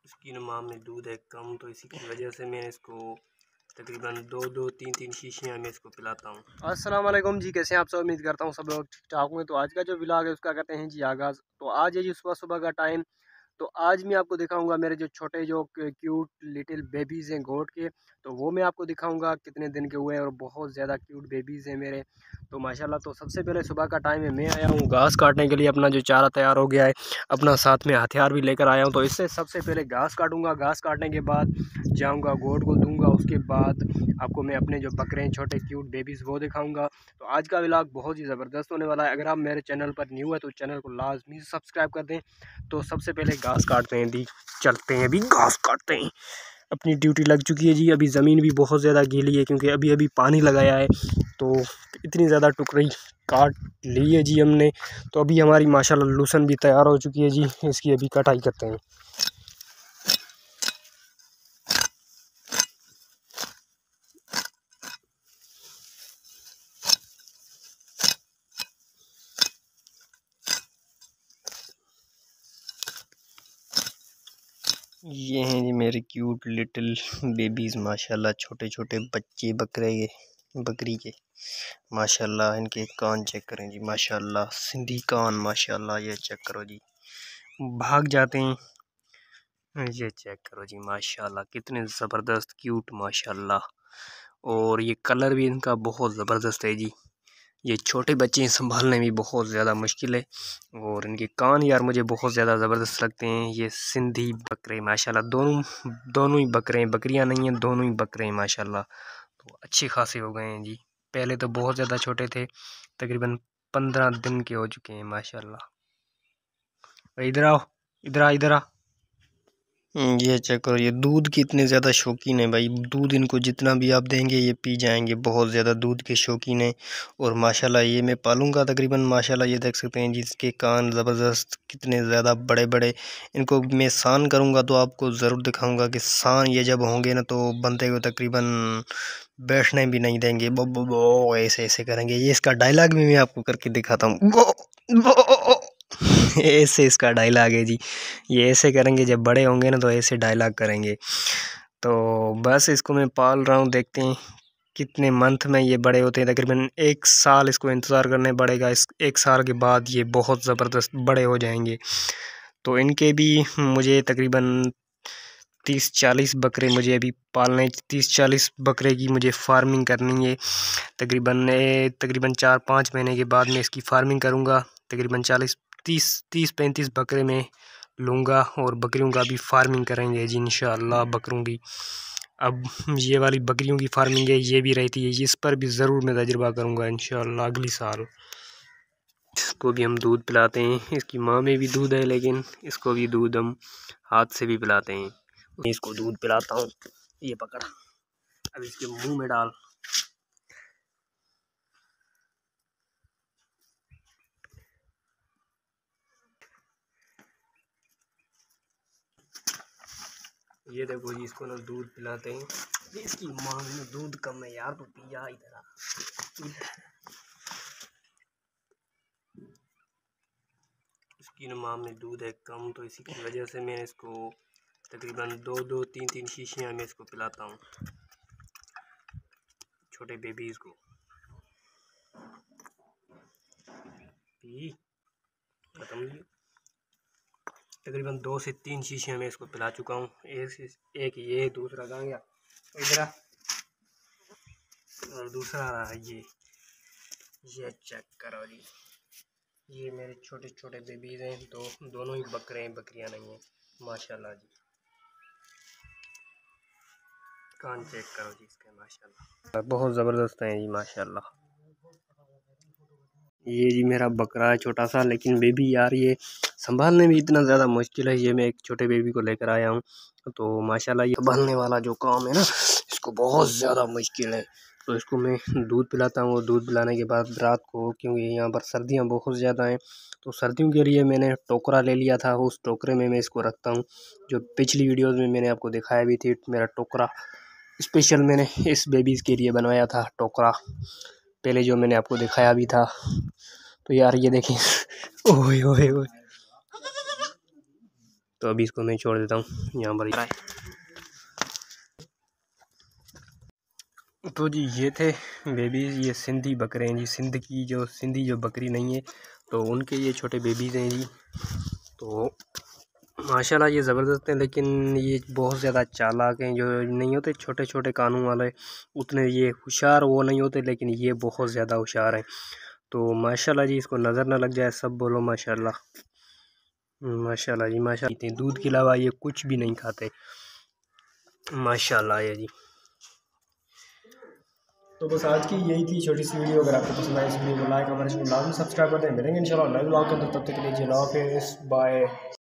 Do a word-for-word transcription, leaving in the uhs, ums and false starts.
इसकी नुमा में दूध है कम, तो इसी की वजह से मैं इसको तकरीबन दो दो तीन तीन शीशियाँ मैं इसको पिलाता हूँ। अस्सलाम वालेकुम जी, कैसे हैं आप सब? उम्मीद करता हूँ सब लोग ठीक ठाक होंगे। तो आज का जो व्लॉग है उसका करते हैं जी आगाज़। तो आज है जी सुबह सुबह का टाइम। तो आज मैं आपको दिखाऊंगा मेरे जो छोटे जो क्यूट लिटिल बेबीज़ हैं गोट के, तो वो मैं आपको दिखाऊंगा कितने दिन के हुए हैं और बहुत ज़्यादा क्यूट बेबीज़ हैं मेरे। तो माशाल्लाह। तो सबसे पहले सुबह का टाइम है, मैं आया हूँ घास काटने के लिए। अपना जो चारा तैयार हो गया है, अपना साथ में हथियार भी लेकर आया हूँ। तो इससे सबसे पहले घास काटूंगा, घास काटने के बाद जाऊँगा गोट को दूंगा। उसके बाद आपको मैं अपने जो बकरे हैं छोटे क्यूट बेबीज़ वो दिखाऊँगा। तो आज का व्लॉग बहुत ही ज़बरदस्त होने वाला है। अगर आप मेरे चैनल पर न्यू है तो चैनल को लाजमी सब्सक्राइब कर दें। तो सबसे पहले घास काटते हैं दी, चलते हैं अभी घास काटते हैं। अपनी ड्यूटी लग चुकी है जी। अभी ज़मीन भी बहुत ज़्यादा गीली है क्योंकि अभी अभी पानी लगाया है, तो इतनी ज़्यादा टुकड़ी काट ली है जी हमने। तो अभी हमारी माशाल्लाह लूसन भी तैयार हो चुकी है जी। इसकी अभी कटाई करते हैं। ये हैं जी मेरे क्यूट लिटिल बेबीज़ माशाल्लाह, छोटे छोटे बच्चे बकरे के बकरी के माशाल्लाह। इनके कान चेक करें जी माशाल्लाह, सिंधी कान माशाल्लाह। ये चेक करो जी, भाग जाते हैं। ये चेक करो जी माशाल्लाह, कितने ज़बरदस्त क्यूट माशाल्लाह। और ये कलर भी इनका बहुत ज़बरदस्त है जी। ये छोटे बच्चे संभालने में बहुत ज़्यादा मुश्किल है। और इनके कान यार मुझे बहुत ज़्यादा ज़बरदस्त लगते हैं। ये सिंधी बकरे माशाल्लाह, दोनों दोनों ही बकरे हैं, बकरियां नहीं हैं, दोनों ही बकरे हैं माशाल्लाह। तो अच्छे खासे हो गए हैं जी। पहले तो बहुत ज़्यादा छोटे थे, तकरीबन पंद्रह दिन के हो चुके हैं माशाल्लाह। इधर आओ, इधर आ, इधर आ। ये चेक करो, ये दूध की इतने ज़्यादा शौकीन है भाई। दूध इनको जितना भी आप देंगे ये पी जाएंगे, बहुत ज़्यादा दूध के शौकीन है। और माशाल्लाह ये मैं पालूंगा तकरीबन माशाल्लाह। ये देख सकते हैं जिसके कान ज़बरदस्त कितने ज़्यादा बड़े बड़े। इनको मैं सान करूंगा तो आपको ज़रूर दिखाऊंगा कि सान ये जब होंगे ना तो बनते हुए तकरीबन बैठने भी नहीं देंगे। बो बो बो ऐसे ऐसे करेंगे। ये इसका डायलॉग भी मैं आपको करके दिखाता हूँ। ऐसे इसका डायलॉग है जी। ये ऐसे करेंगे, जब बड़े होंगे ना तो ऐसे डायलॉग करेंगे। तो बस इसको मैं पाल रहा हूँ, देखते हैं कितने मंथ में ये बड़े होते हैं। तकरीबन एक साल इसको इंतज़ार करने पड़ेगा। इस एक साल के बाद ये बहुत ज़बरदस्त बड़े हो जाएंगे। तो इनके भी मुझे तकरीबन तीस चालीस बकरे मुझे अभी पालने, तीस चालीस बकरे की मुझे फार्मिंग करनी है। तकरीबन तकरीबन चार पाँच महीने के बाद मैं इसकी फार्मिंग करूँगा। तकरीबन चालीस तीस तीस पैंतीस बकरे में लूँगा और बकरियों का भी फार्मिंग करेंगे जी इंशाअल्लाह बकरों की। अब ये वाली बकरियों की फार्मिंग है, ये भी रहती है, इस पर भी ज़रूर मैं तजुर्बा करूँगा इंशाअल्लाह अगली साल। इसको भी हम दूध पिलाते हैं। इसकी माँ में भी दूध है, लेकिन इसको भी दूध हम हाथ से भी पिलाते हैं। इसको दूध पिलाता हूँ, ये पकड़, अब इसके मुंह में डाल। ये देखो जी, इसको ना दूध पिलाते हैं। इसकी माँ में दूध कम है यार, तो पिया इधर। इसकी माँ में दूध है कम, तो इसी की वजह से मैं इसको तकरीबन दो दो तीन तीन शीशियाँ मैं इसको पिलाता हूँ छोटे बेबीज़ को। पी खत्म, तकरीबन दो से तीन शीशियाँ मैं इसको पिला चुका हूँ। एक एक ये, दूसरा कहाँ गया, इधर, और दूसरा रहा ये। ये चेक करो जी, ये मेरे छोटे छोटे बेबीज़ हैं। तो दोनों ही बकरे हैं, बकरियां नहीं हैं माशाल्लाह जी। कान चेक करो जी इसके माशाल्लाह, बहुत ज़बरदस्त हैं जी माशाल्लाह। ये जी मेरा बकरा है छोटा सा, लेकिन बेबी यार ये संभालने में इतना ज़्यादा मुश्किल है। ये मैं एक छोटे बेबी को लेकर आया हूँ, तो माशाल्लाह ये संभालने वाला जो काम है ना, इसको बहुत ज़्यादा मुश्किल है। तो इसको मैं दूध पिलाता हूँ, और दूध पिलाने के बाद रात को, क्योंकि यहाँ पर सर्दियाँ बहुत ज़्यादा हैं, तो सर्दियों के लिए मैंने टोकरा ले लिया था। उस टोकरे में मैं इसको रखता हूँ। जो पिछली वीडियोज़ में मैंने आपको दिखाया भी थी, मेरा टोकरा स्पेशल मैंने इस बेबीज़ के लिए बनवाया था टोकरा, पहले जो मैंने आपको दिखाया भी था। तो यार ये देखें, ओए ओए ओए, तो अभी इसको मैं छोड़ देता हूँ यहाँ पर। तो जी ये थे बेबीज़, ये सिंधी बकरे हैं जी। सिंध की जो सिंधी जो बकरी नहीं है तो उनके ये छोटे बेबीज़ हैं जी। तो माशाल्लाह ये ज़बरदस्त हैं, लेकिन ये बहुत ज़्यादा चालाक हैं। जो नहीं होते छोटे छोटे कानून वाले, उतने ये होशियार वो नहीं होते, लेकिन ये बहुत ज़्यादा होशियार हैं। तो माशाल्लाह जी, इसको नज़र ना लग जाए, सब बोलो माशाल्लाह। माशाल्लाह जी माशाल्लाह। दूध के अलावा ये कुछ भी नहीं खाते, माशाल्लाह है जी। तो बस आज की यही थी छोटी सी वीडियो। अगर आपको पसंद आए इस वीडियो को लाइक, हमारे चैनल को लाजमी सब्सक्राइब कर दें। मिलेंगे इंशाल्लाह नए व्लॉग के अंदर, तब तक के लिए अल्लाह हाफ़िज़, बाय।